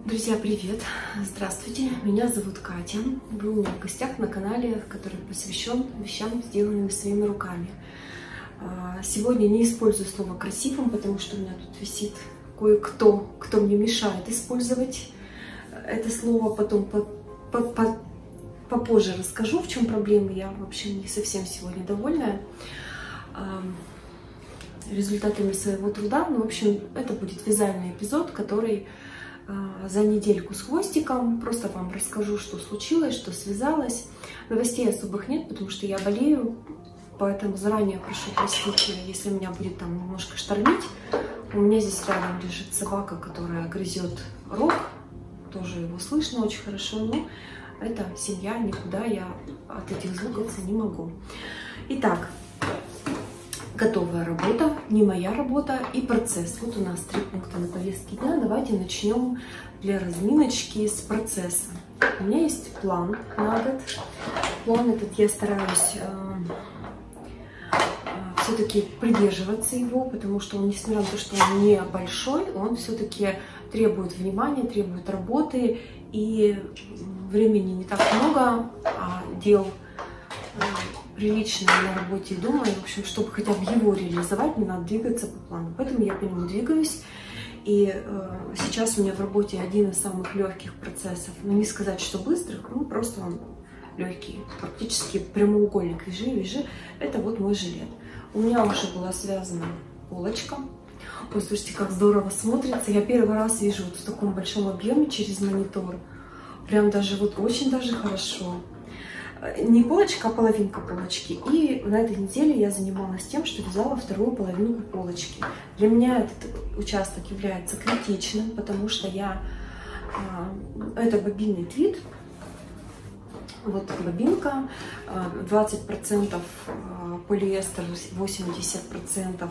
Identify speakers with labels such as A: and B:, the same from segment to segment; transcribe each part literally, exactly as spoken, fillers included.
A: Друзья, привет! Здравствуйте! Меня зовут Катя. Вы у меня в гостях на канале, который посвящен вещам, сделанным своими руками. Сегодня не использую слово «красивым», потому что у меня тут висит кое-кто, кто мне мешает использовать это слово. Потом по, по, по, попозже расскажу, в чем проблема. Я, в общем, не совсем сегодня довольна результатами своего труда. Ну, в общем, это будет вязальный эпизод, который за недельку с хвостиком. Просто вам расскажу, что случилось, что связалось. Новостей особых нет, потому что я болею, поэтому заранее прошу простить, если меня будет там немножко штормить. У меня здесь рядом лежит собака, которая грызет рог. Тоже его слышно очень хорошо, но это семья, никуда я от этих звуков не могу. Итак, готовая работа, не моя работа и процесс. Вот у нас три пункта на повестке дня. Давайте начнем для разминочки с процесса. У меня есть план на год. План этот я стараюсь э, э, все-таки придерживаться его, потому что он, несмотря на то, что он не большой, он все-таки требует внимания, требует работы, и времени не так много, а дел э, прилично на работе и дома. И, в общем, чтобы хотя бы его реализовать, мне надо двигаться по плану. Поэтому я по нему двигаюсь. И э, сейчас у меня в работе один из самых легких процессов. Ну, не сказать, что быстрых, ну, просто он легкий. Практически прямоугольник. Вяжи, вяжи. Это вот мой жилет. У меня уже была связана полочка. Ой, слушайте, как здорово смотрится. Я первый раз вижу вот в таком большом объеме через монитор. Прям даже вот очень даже хорошо. Не полочка, а половинка полочки. И на этой неделе я занималась тем, что вязала вторую половинку полочки. Для меня этот участок является критичным, потому что я... Это бобинный твид. Вот бобинка. двадцать процентов полиэстер, восемьдесят процентов,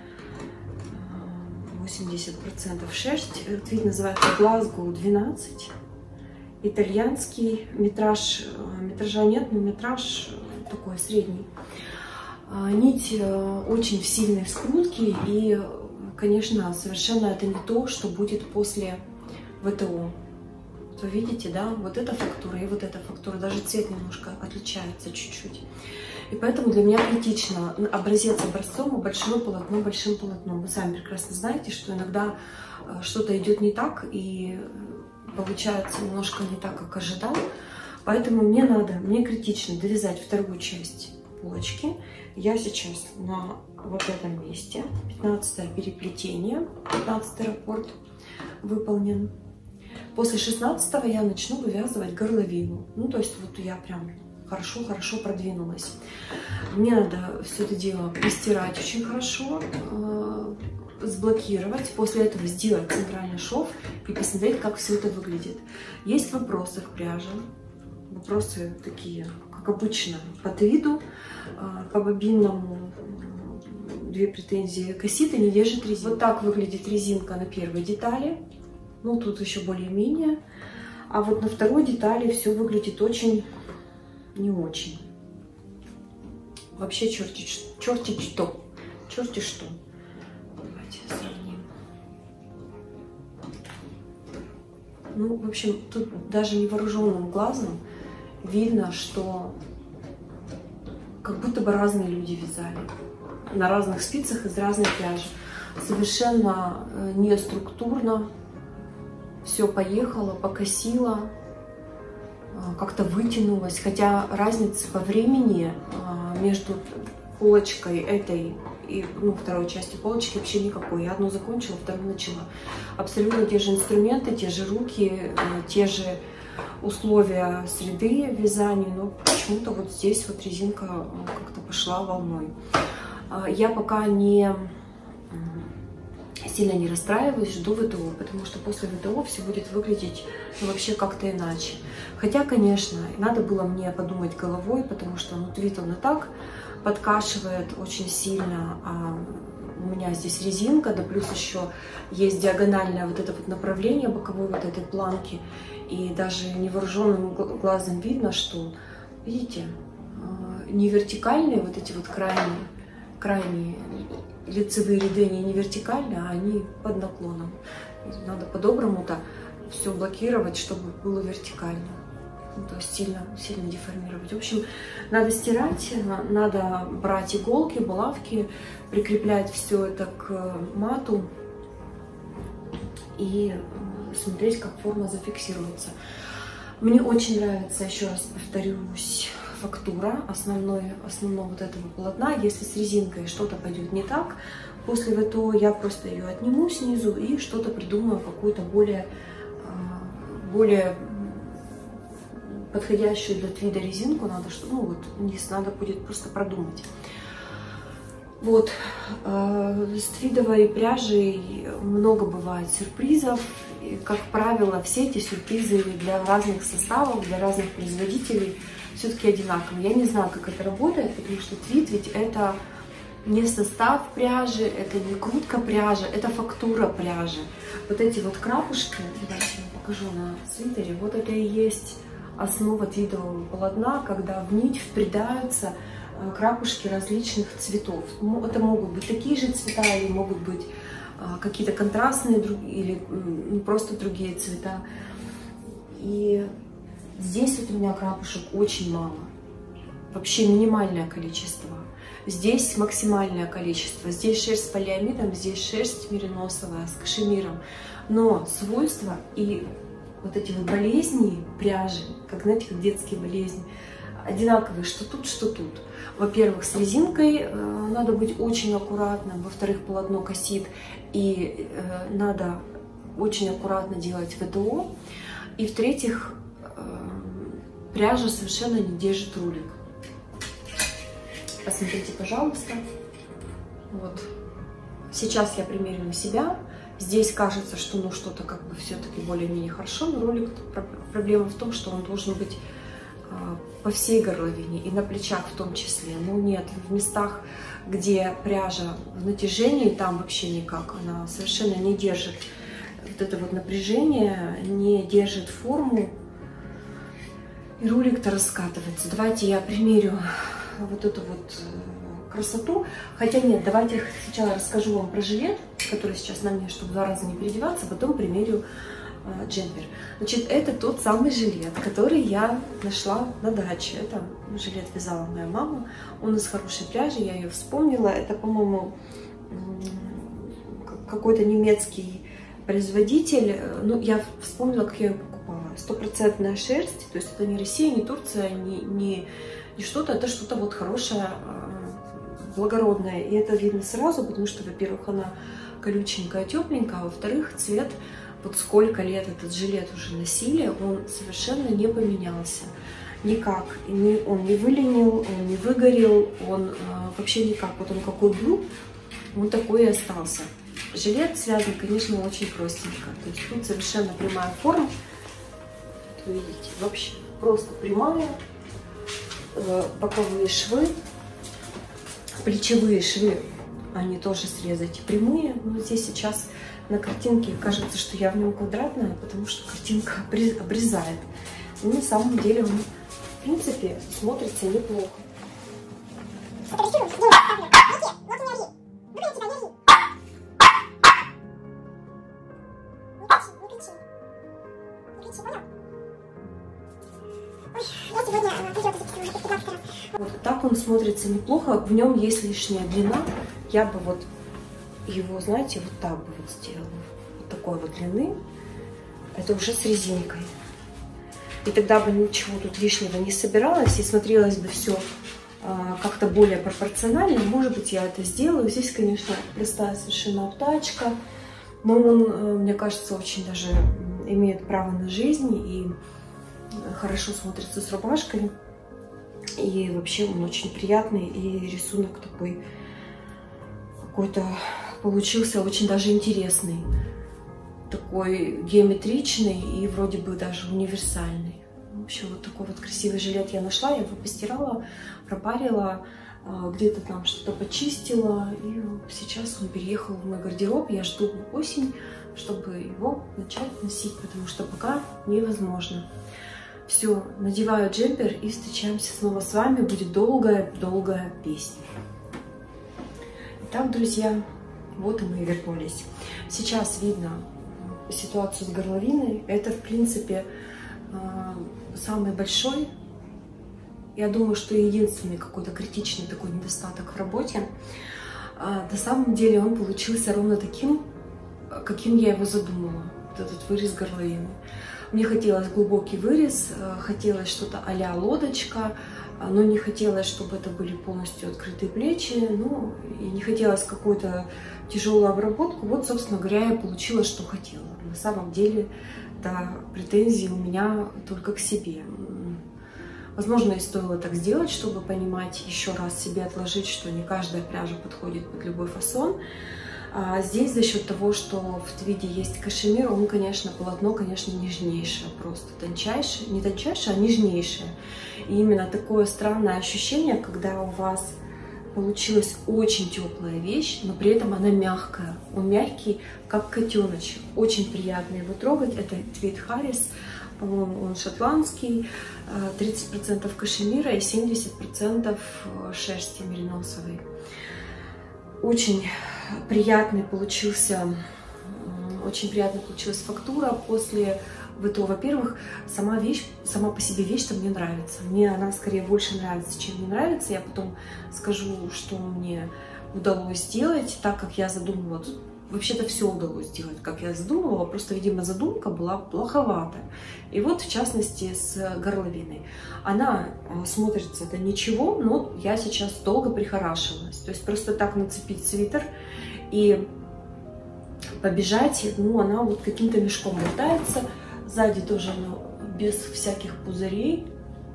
A: восемьдесят процентов шерсть. Твид называется Глазго двенадцать. Итальянский, метраж, метража нет, но метраж такой средний. Нить очень в сильной скрутке, и, конечно, совершенно это не то, что будет после ВТО. Вы видите, да, вот эта фактура и вот эта фактура, даже цвет немножко отличается чуть-чуть. И поэтому для меня критично образец образцом, а большое полотно большим полотном. Вы сами прекрасно знаете, что иногда что-то идет не так, и получается немножко не так, как ожидал. Поэтому мне надо, мне критично довязать вторую часть полочки. Я сейчас на вот этом месте. пятнадцатое переплетение, пятнадцатый раппорт выполнен. После шестнадцатого я начну вывязывать горловину. Ну, то есть вот я прям хорошо-хорошо продвинулась. Мне надо все это дело постирать очень хорошо, сблокировать, после этого сделать центральный шов и посмотреть, как все это выглядит. Есть вопросы к пряже, вопросы такие, как обычно, по твиду, по бобинному. Две претензии: кассита не держит резинку. Вот так выглядит резинка на первой детали, ну тут еще более-менее, а вот на второй детали все выглядит очень не очень. Вообще черти, черти что, черти что. Давайте сравним. Ну, в общем, тут даже невооруженным глазом видно, что как будто бы разные люди вязали на разных спицах из разной пряжи. Совершенно не структурно. Все поехало, покосило, как-то вытянулось. Хотя разницы по времени между полочкой этой и ну, второй частью полочки вообще никакой. Я одну закончила, вторую начала. Абсолютно те же инструменты, те же руки, те же условия среды вязания, но почему-то вот здесь вот резинка как-то пошла волной. Я пока не сильно не расстраиваюсь, жду ВТО, потому что после ВТО все будет выглядеть ну, вообще как-то иначе. Хотя, конечно, надо было мне подумать головой, потому что ну, твид он и так подкашивает очень сильно, а у меня здесь резинка, да плюс еще есть диагональное вот это вот направление боковой вот этой планки, и даже невооруженным глазом видно, что, видите, не вертикальные вот эти вот крайние, крайние лицевые ряды, они не вертикальные, а они под наклоном. Надо по-доброму-то все блокировать, чтобы было вертикально. Ну, то есть сильно, сильно деформировать. В общем, надо стирать, надо брать иголки, булавки, прикреплять все это к мату и смотреть, как форма зафиксируется. Мне очень нравится, еще раз повторюсь, фактура основной, основного вот этого полотна. Если с резинкой что-то пойдет не так, после этого я просто ее отниму снизу и что-то придумаю, какую-то более, более подходящую для твида резинку. Надо, что, ну вот, низ надо будет просто продумать. Вот, э, с твидовой пряжей много бывает сюрпризов. И, как правило, все эти сюрпризы для разных составов, для разных производителей все-таки одинаковые. Я не знаю, как это работает, потому что твид ведь это не состав пряжи, это не крутка пряжи, это фактура пряжи. Вот эти вот крапушки, давайте я покажу на свитере, вот это и есть основа твидового полотна, когда в нить впредаются крапушки различных цветов. Это могут быть такие же цвета, или могут быть какие-то контрастные, или просто другие цвета. И здесь вот у меня крапушек очень мало, вообще минимальное количество. Здесь максимальное количество. Здесь шерсть с полиамидом, здесь шерсть мериносовая с кашемиром. Но свойства и вот эти вот болезни пряжи, как, знаете, как детские болезни, одинаковые, что тут, что тут. Во-первых, с резинкой э, надо быть очень аккуратным. Во-вторых, полотно косит, и э, надо очень аккуратно делать ВТО. И в-третьих, э, пряжа совершенно не держит рулик. Посмотрите, пожалуйста. Вот. Сейчас я примерю на себя. Здесь кажется, что ну что-то как бы все-таки более-менее хорошо, но ролик, проблема в том, что он должен быть э, по всей горловине и на плечах в том числе. Но нет, в местах, где пряжа в натяжении, там вообще никак. Она совершенно не держит вот это вот напряжение, не держит форму. И ролик-то раскатывается. Давайте я примерю вот эту вот красоту. Хотя нет, давайте сначала расскажу вам про жилет, который сейчас на мне, чтобы два раза не переодеваться, потом примерю э, джемпер. Значит, это тот самый жилет, который я нашла на даче. Это жилет вязала моя мама. Он из хорошей пряжи, я ее вспомнила. Это, по-моему, какой-то немецкий производитель. Ну, я вспомнила, как я ее покупала. Стопроцентная шерсть, то есть это не Россия, не Турция, не, не, не что-то, это что-то вот хорошее, благородная. И это видно сразу, потому что, во-первых, она колюченькая, тепленькая, а во-вторых, цвет, вот сколько лет этот жилет уже носили, он совершенно не поменялся. Никак. И он не выленил, он не выгорел, он э, вообще никак. Вот он какой был, он такой и остался. Жилет связан, конечно, очень простенько. То есть тут совершенно прямая форма. Вы видите, вообще просто прямая. Э, боковые швы. Плечевые швы, они тоже срезать прямые. Но здесь сейчас на картинке кажется, что я в нем квадратная, потому что картинка обрезает. Но на самом деле он, в принципе, смотрится неплохо. Вот так он смотрится неплохо. В нем есть лишняя длина. Я бы вот его, знаете, вот так бы вот сделала. Вот такой вот длины. Это уже с резинкой. И тогда бы ничего тут лишнего не собиралось. И смотрелось бы все а, как-то более пропорционально. Может быть, я это сделаю. Здесь, конечно, простая совершенно обтачка. Но он, мне кажется, очень даже имеет право на жизнь. И хорошо смотрится с рубашкой. И вообще он очень приятный, и рисунок такой какой-то получился очень даже интересный. Такой геометричный и вроде бы даже универсальный. В общем, вот такой вот красивый жилет я нашла, я его постирала, пропарила, где-то там что-то почистила. И сейчас он переехал в мой гардероб. Я жду осень, чтобы его начать носить, потому что пока невозможно. Все, надеваю джемпер и встречаемся снова с вами. Будет долгая-долгая песня. Итак, друзья, вот и мы вернулись. Сейчас видно ситуацию с горловиной. Это, в принципе, самый большой, я думаю, что единственный какой-то критичный такой недостаток в работе. На самом деле он получился ровно таким, каким я его задумала, вот этот вырез горловины. Мне хотелось глубокий вырез, хотелось что-то а-ля лодочка, но не хотелось, чтобы это были полностью открытые плечи, ну, и не хотелось какую-то тяжелую обработку. Вот, собственно говоря, я получила, что хотела. На самом деле, да, претензии у меня только к себе. Возможно, и стоило так сделать, чтобы понимать, еще раз себе отложить, что не каждая пряжа подходит под любой фасон. А здесь за счет того, что в твиде есть кашемир, он, конечно, полотно, конечно, нежнейшее, просто тончайшее, не тончайшее, а нежнейшее. И именно такое странное ощущение, когда у вас получилась очень теплая вещь, но при этом она мягкая. Он мягкий, как котеночек. Очень приятно его трогать. Это твид Харрис, по-моему, он шотландский. тридцать процентов кашемира и семьдесят процентов шерсти мериносовой. Очень приятный получился, очень приятно получилась фактура после ВТО. Во-первых, сама вещь, сама по себе вещь-то мне нравится. Мне она скорее больше нравится, чем не нравится. Я потом скажу, что мне удалось сделать так, как я задумывала. Тут вообще-то все удалось сделать, как я задумывала. Просто, видимо, задумка была плоховата. И вот, в частности, с горловиной. Она смотрится, это ничего, но я сейчас долго прихорашивалась. То есть просто так нацепить свитер и побежать, ну, она вот каким-то мешком болтается. Сзади тоже она без всяких пузырей.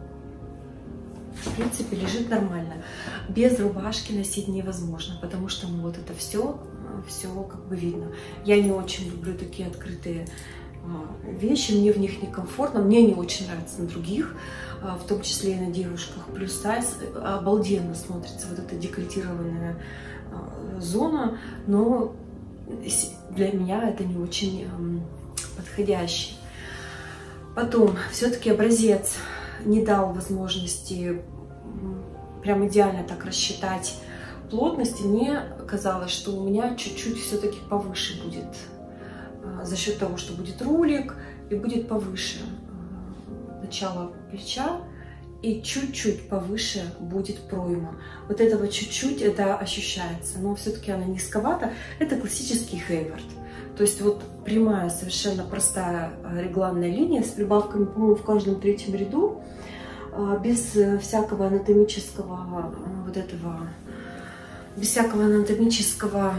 A: В принципе, лежит нормально. Без рубашки носить невозможно, потому что ну, вот это все, все как бы видно. Я не очень люблю такие открытые вещи, мне в них некомфортно, мне не очень нравится на других, в том числе и на девушках. Плюс сайз обалденно смотрится, вот эта декольтированная зона, но для меня это не очень подходящий. Потом, все-таки образец не дал возможности прям идеально так рассчитать плотность. И мне казалось, что у меня чуть-чуть все-таки повыше будет. За счет того, что будет рулик и будет повыше начало плеча. И чуть-чуть повыше будет пройма. Вот этого чуть-чуть это ощущается. Но все-таки она низковата. Это классический Хейвард. То есть вот прямая, совершенно простая регланная линия с прибавками, по-моему, в каждом третьем ряду, без всякого анатомического вот этого, без всякого анатомического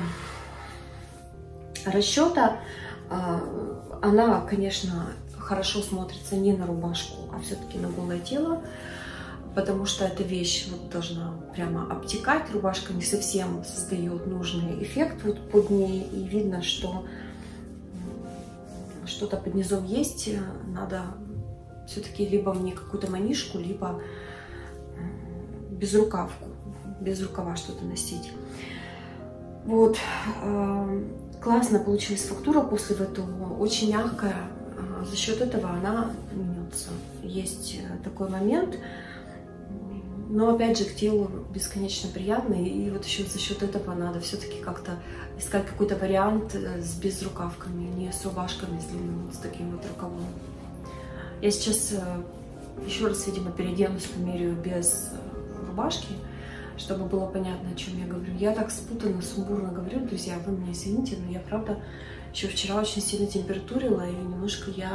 A: расчета. Она, конечно, хорошо смотрится не на рубашку, а все-таки на голое тело, потому что эта вещь вот должна прямо обтекать. Рубашка не совсем создает нужный эффект вот под ней, и видно, что что-то под низом есть. Надо все-таки либо мне какую-то манишку, либо безрукавку, без рукава что-то носить. Вот. Классно получилась фактура после ВТО, очень мягкая. За счет этого она мнется. Есть такой момент. Но опять же к телу бесконечно приятно, и вот еще за счет этого надо все-таки как-то искать какой-то вариант с безрукавками, не с рубашками с длинным, вот с таким вот рукавом. Я сейчас еще раз, видимо, переоденусь, померяю без рубашки, чтобы было понятно, о чем я говорю. Я так спутанно, сумбурно говорю, друзья, вы меня извините, но я, правда, еще вчера очень сильно температурила, и немножко я,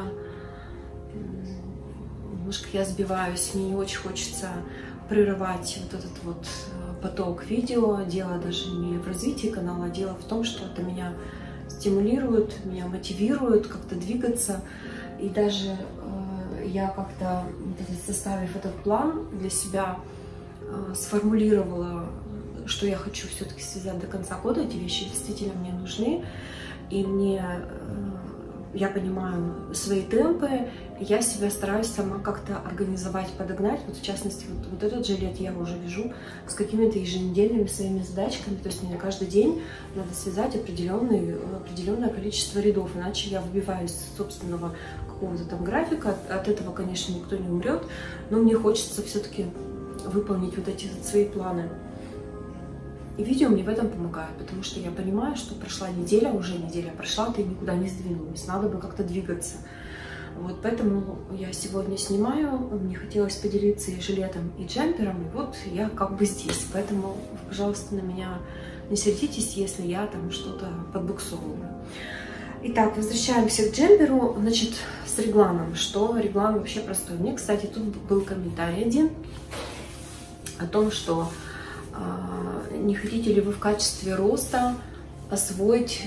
A: немножко я сбиваюсь, мне не очень хочется прерывать вот этот вот поток видео. Дело даже не в развитии канала, а дело в том, что это меня стимулирует, меня мотивирует как-то двигаться. И даже э, я как-то, составив этот план для себя, э, сформулировала, что я хочу все-таки связать до конца года. Эти вещи действительно мне нужны. И мне... Э, я понимаю свои темпы, я себя стараюсь сама как-то организовать, подогнать. Вот в частности, вот, вот этот жилет я уже вяжу с какими-то еженедельными своими задачками. То есть мне каждый день надо связать определенный, определенное количество рядов, иначе я выбиваюсь из собственного какого-то там графика. От, от этого, конечно, никто не умрет, но мне хочется все-таки выполнить вот эти вот свои планы. И видео мне в этом помогает, потому что я понимаю, что прошла неделя, уже неделя прошла, ты никуда не сдвинулась, надо бы как-то двигаться. Вот поэтому я сегодня снимаю, мне хотелось поделиться и жилетом, и джемпером, и вот я как бы здесь. Поэтому, пожалуйста, на меня не сердитесь, если я там что-то подбуксовываю. Итак, возвращаемся к джемперу, значит, с регланом. Что реглан вообще простой? Мне, кстати, тут был комментарий один о том, что э, не хотите ли вы в качестве роста освоить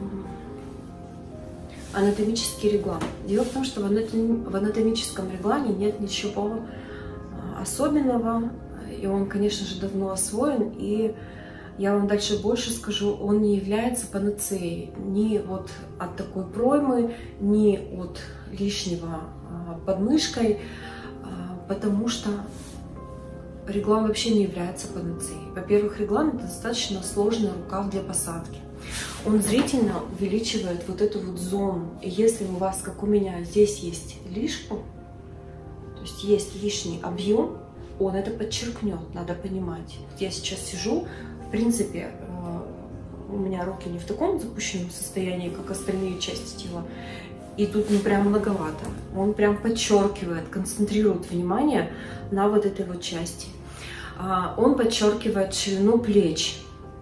A: анатомический реглан. Дело в том, что в анатомическом реглане нет ничего особенного, и он, конечно же, давно освоен, и я вам дальше больше скажу, он не является панацеей ни вот от такой проймы, ни от лишнего под мышкой, потому что реглан вообще не является панацеей. Во-первых, реглан — это достаточно сложный рукав для посадки. Он зрительно увеличивает вот эту вот зону. И если у вас, как у меня, здесь есть лишку, то есть есть лишний объем, он это подчеркнет, надо понимать. Вот я сейчас сижу, в принципе, у меня руки не в таком запущенном состоянии, как остальные части тела. И тут ну прям многовато. Он прям подчеркивает, концентрирует внимание на вот этой вот части. Он подчеркивает ширину плеч.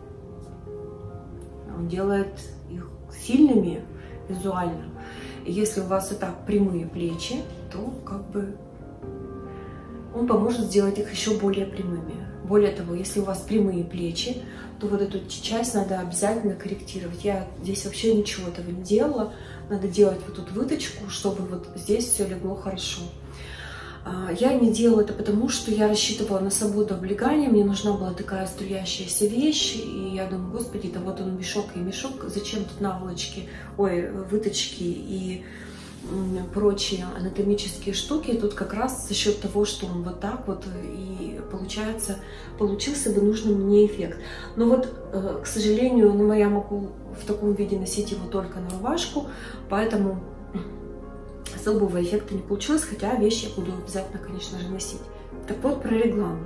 A: Он делает их сильными визуально. И если у вас и так прямые плечи, то как бы он поможет сделать их еще более прямыми. Более того, если у вас прямые плечи, то вот эту часть надо обязательно корректировать. Я здесь вообще ничего этого не делала. Надо делать вот тут выточку, чтобы вот здесь все легло хорошо. Я не делала это потому, что я рассчитывала на свободу облегания, мне нужна была такая струящаяся вещь, и я думаю, господи, да вот он мешок и мешок, зачем тут наволочки, ой, выточки и прочие анатомические штуки. Тут как раз за счет того, что он вот так вот, и получается, получился бы нужный мне эффект. Но вот, к сожалению, ну, я могу в таком виде носить его только на рубашку, поэтому особого эффекта не получилось, хотя вещи я буду обязательно, конечно же, носить. Так вот, про реглан.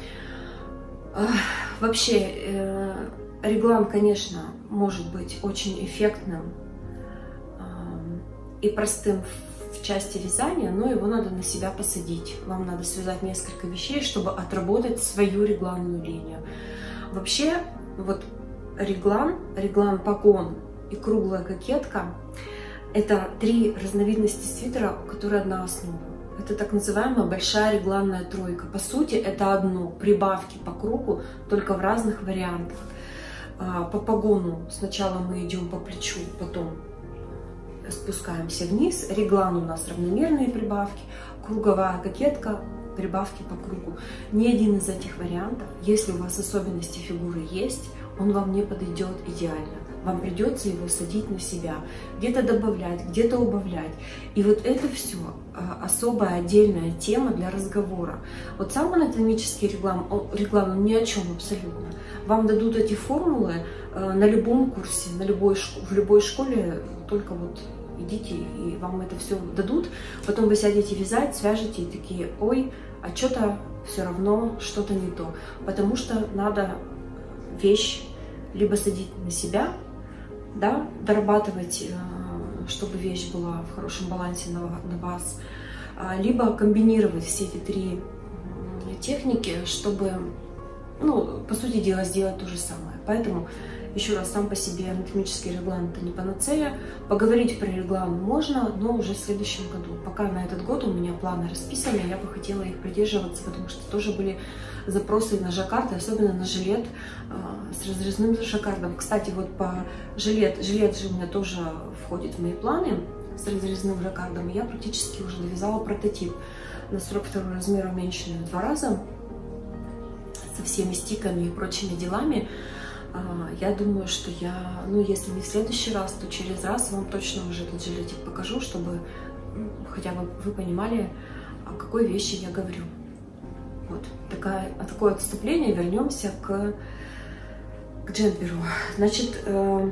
A: Вообще, реглан, конечно, может быть очень эффектным и простым в части вязания, но его надо на себя посадить. Вам надо связать несколько вещей, чтобы отработать свою регланную линию. Вообще, вот реглан, реглан-погон и круглая кокетка — это три разновидности свитера, которые одна основа. Это так называемая большая регланная тройка. По сути, это одно, прибавки по кругу, только в разных вариантах. По погону сначала мы идем по плечу, потом спускаемся вниз. Реглан у нас равномерные прибавки, круговая кокетка, прибавки по кругу. Ни один из этих вариантов, если у вас особенности фигуры есть, он вам не подойдет идеально. Вам придется его садить на себя, где-то добавлять, где-то убавлять. И вот это все особая отдельная тема для разговора. Вот сам анатомический реглан, реглан он ни о чем абсолютно. Вам дадут эти формулы на любом курсе, на любой, в любой школе, только вот идите, и вам это все дадут. Потом вы сядете вязать, свяжете и такие, ой, а что-то все равно что-то не то. Потому что надо вещь либо садить на себя, да, дорабатывать, чтобы вещь была в хорошем балансе на, на вас, либо комбинировать все эти три техники, чтобы, ну, по сути дела, сделать то же самое. Поэтому, еще раз, сам по себе анатомический реглан — это не панацея. Поговорить про реглан можно, но уже в следующем году. Пока на этот год у меня планы расписаны, я бы хотела их придерживаться, потому что тоже были запросы на жаккард, особенно на жилет э, с разрезным жаккардом. Кстати, вот по жилет, жилет же у меня тоже входит в мои планы с разрезным жаккардом. И я практически уже довязала прототип на сорок второй размер, уменьшенный в два раза, со всеми стиками и прочими делами. Э, я думаю, что я, ну, если не в следующий раз, то через раз вам точно уже этот жилетик покажу, чтобы ну, хотя бы вы понимали, о какой вещи я говорю. Вот такая, такое отступление. Вернемся к, к джемперу. Значит, э,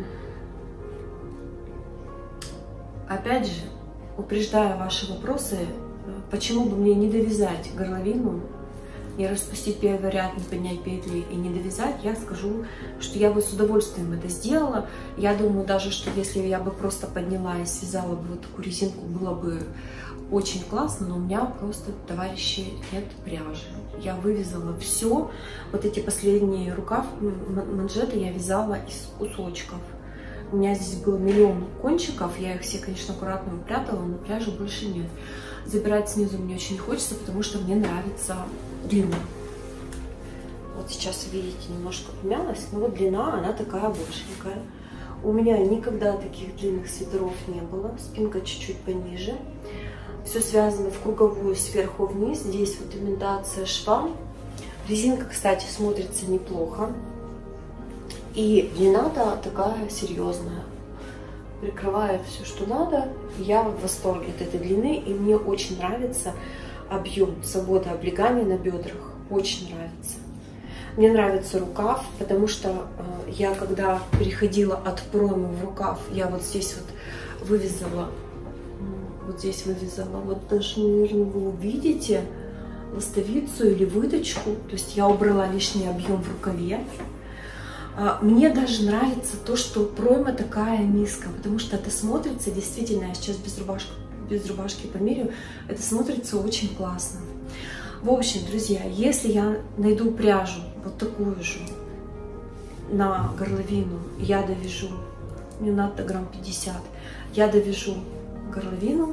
A: опять же, упреждая ваши вопросы, почему бы мне не довязать горловину не распустить первый ряд, не поднять петли и не довязать, я скажу, что я бы с удовольствием это сделала. Я думаю даже, что если я бы просто подняла и связала бы вот такую резинку, было бы очень классно, но у меня просто, товарищи, нет пряжи. Я вывязала все. Вот эти последние рукав, манжеты я вязала из кусочков. У меня здесь было миллион кончиков, я их все, конечно, аккуратно упрятала, но пряжи больше нет. Забирать снизу мне очень не хочется, потому что мне нравится длина. Вот сейчас, видите, немножко помялась, но вот длина, она такая большенькая. У меня никогда таких длинных свитеров не было, спинка чуть-чуть пониже. Все связано в круговую сверху вниз. Здесь вот имитация шва. Резинка, кстати, смотрится неплохо. И длина-то такая серьезная. Прикрывает все, что надо. Я в восторге от этой длины. И мне очень нравится объем, свобода облегания на бедрах. Очень нравится. Мне нравится рукав, потому что э, я, когда переходила от проймы в рукав, я вот здесь вот вывязала, вот здесь вывязала, вот даже, наверное, вы увидите ластовицу или выточку. То есть я убрала лишний объем в рукаве. Мне даже нравится то, что пройма такая низкая, потому что это смотрится действительно, я сейчас без рубашки, без рубашки померяю, это смотрится очень классно. В общем, друзья, если я найду пряжу вот такую же на горловину, я довяжу, мне надо грамм пятьдесят, я довяжу горловину,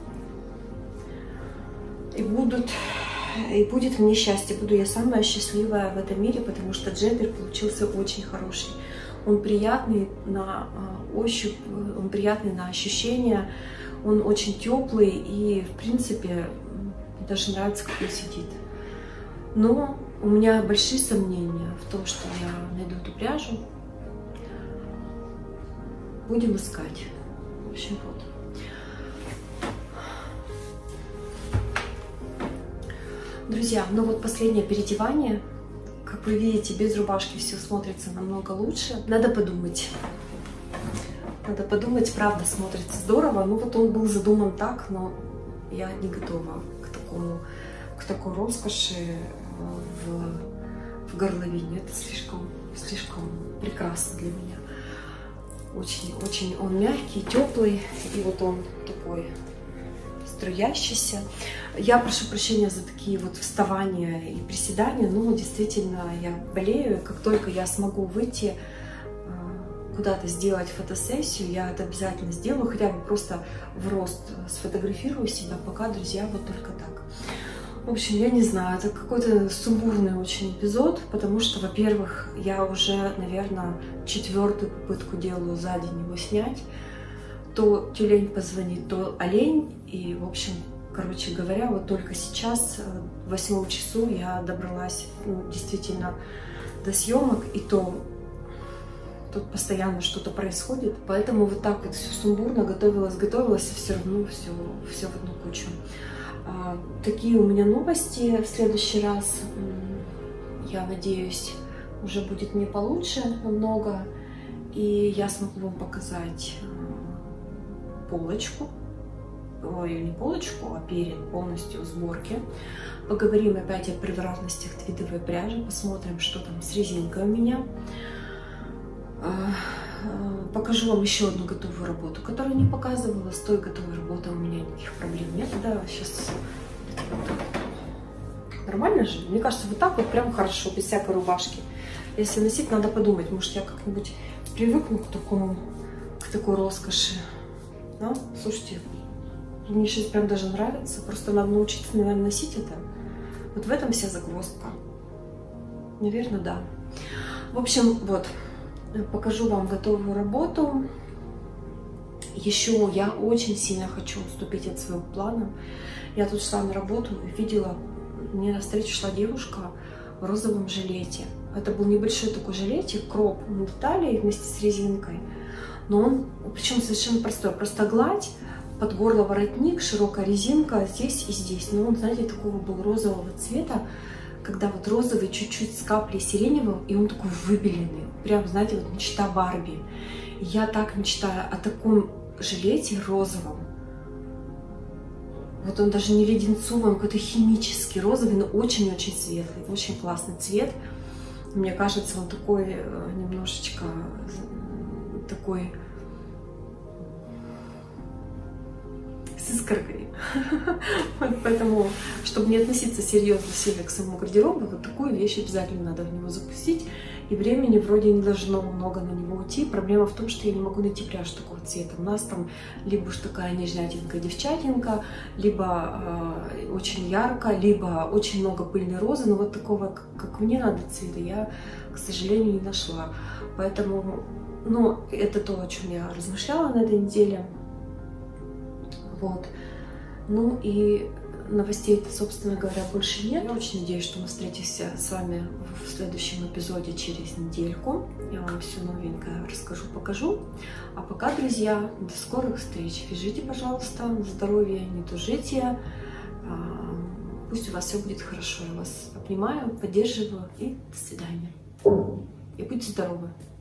A: и будут... И будет мне счастье, буду я самая счастливая в этом мире, потому что джемпер получился очень хороший. Он приятный на ощупь, он приятный на ощущения, он очень теплый и, в принципе, мне даже нравится, как он сидит. Но у меня большие сомнения в том, что я найду эту пряжу. Будем искать. В общем, вот. Друзья, ну вот последнее переодевание. Как вы видите, без рубашки все смотрится намного лучше. Надо подумать. Надо подумать, правда, смотрится здорово. Ну вот он был задуман так, но я не готова к такому, к такой роскоши в, в горловине. Это слишком, слишком прекрасно для меня. Очень, очень он мягкий, теплый, и вот он такой струящийся. Я прошу прощения за такие вот вставания и приседания, но действительно я болею. Как только я смогу выйти куда-то сделать фотосессию, я это обязательно сделаю, хотя бы просто в рост сфотографирую себя, пока, друзья, вот только так. В общем, я не знаю, это какой-то сумбурный очень эпизод, потому что, во-первых, я уже, наверное, четвертую попытку делаю за день его снять. То тюлень позвонит, то олень. И, в общем, короче говоря, вот только сейчас, в восьмом часу, я добралась, ну, действительно до съемок. И то тут постоянно что-то происходит. Поэтому вот так вот все сумбурно, готовилась, готовилась, и все равно все, все в одну кучу. А, такие у меня новости. В следующий раз, я надеюсь, уже будет мне получше намного. И я смогу вам показать полочку, ой, не полочку, а перед полностью сборки. Поговорим опять о превратностях твидовой пряжи, посмотрим, что там с резинкой у меня. Покажу вам еще одну готовую работу, которую не показывала. С той готовой работой у меня никаких проблем нет. Да, сейчас нормально же? Мне кажется, вот так вот прям хорошо, без всякой рубашки. Если носить, надо подумать, может, я как-нибудь привыкну к такому, к такой роскоши. Да? Слушайте, мне сейчас прям даже нравится. Просто надо научиться, наверное, носить это. Вот в этом вся загвоздка. Наверное, да. В общем, вот. Покажу вам готовую работу. Еще я очень сильно хочу уступить от своего плана. Я тут шла на работу и видела, мне навстречу шла девушка в розовом жилете. Это был небольшой такой жилетик, кроп на талии вместе с резинкой. Но он, причем совершенно простой, просто гладь, под горло воротник, широкая резинка здесь и здесь. Но он, знаете, такого был розового цвета, когда вот розовый чуть-чуть с каплей сиреневого, и он такой выбеленный. Прям, знаете, вот мечта Барби. И я так мечтаю о таком жилете розовом. Вот он даже не леденцовый, он какой-то химический розовый, но очень-очень светлый, очень классный цвет. Мне кажется, он такой немножечко такой с искоркой. Вот поэтому, чтобы не относиться серьезно сильно к своему гардеробу, вот такую вещь обязательно надо в него запустить. И времени вроде не должно много на него уйти. Проблема в том, что я не могу найти пряжу такого цвета. У нас там либо уж такая нежнятинка, девчатинка, либо э, очень ярко, либо очень много пыльной розы. Но вот такого, как, как мне надо цвета, я, к сожалению, не нашла. Поэтому, ну, это то, о чем я размышляла на этой неделе. Вот. Ну и новостей-то, собственно говоря, больше нет. Я очень надеюсь, что мы встретимся с вами в следующем эпизоде через недельку. Я вам все новенькое расскажу, покажу. А пока, друзья, до скорых встреч. Вяжите, пожалуйста, на здоровье, не тужите. Пусть у вас все будет хорошо. Я вас обнимаю, поддерживаю и до свидания. И будьте здоровы.